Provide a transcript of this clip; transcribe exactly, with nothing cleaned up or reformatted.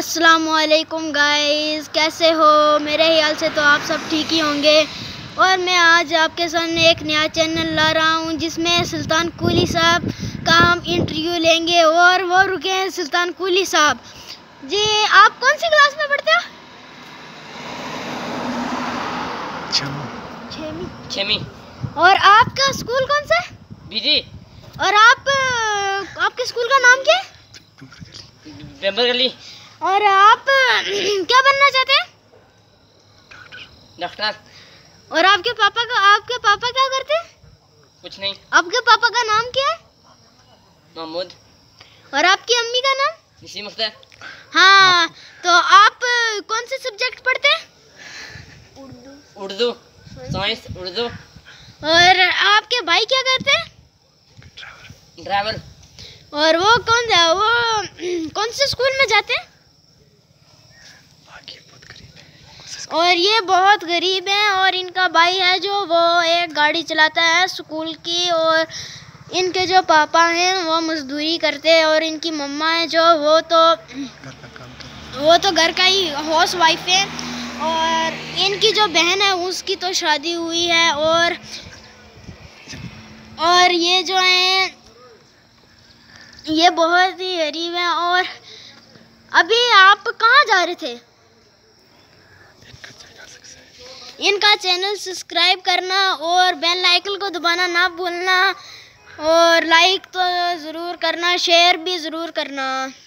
अस्सलामुअलैकुम गाइस, कैसे हो? मेरे ख्याल से तो आप सब ठीक ही होंगे। और मैं आज आपके सामने एक नया चैनल ला रहा हूं जिसमें सुल्तान कुली साहब का हम इंटरव्यू लेंगे। और वो रुके हैं सुल्तान कुली साहब जी। आप कौन सी क्लास में पढ़ते हो? छवीं। छवीं। और आपका स्कूल कौन सा है? बीजी। और आप आपके स्कूल का नाम क्या है? बेम्बर गली। और आप क्या बनना चाहते हैं? डॉक्टर। और आपके पापा का आपके पापा क्या करते हैं? कुछ नहीं। आपके पापा का नाम क्या है? महमूद। और आपकी अम्मी का नाम? निसी मुख्तार। हाँ, तो आप कौन से सब्जेक्ट पढ़ते हैं? उर्दू। उर्दू, साइंस, उर्दू। और आपके भाई क्या करते हैं? ड्राइवर। और वो कौन वो कौन से स्कूल में जाते हैं? और ये बहुत गरीब हैं। और इनका भाई है जो वो एक गाड़ी चलाता है स्कूल की। और इनके जो पापा हैं वो मजदूरी करते हैं। और इनकी मम्मा है जो वो तो वो तो घर का ही हाउस वाइफ है। और इनकी जो बहन है उसकी तो शादी हुई है। और और ये जो हैं ये बहुत ही गरीब हैं। और अभी आप कहाँ जा रहे थे? इनका चैनल सब्सक्राइब करना और बेल आइकन को दबाना ना भूलना। और लाइक तो ज़रूर करना, शेयर भी ज़रूर करना।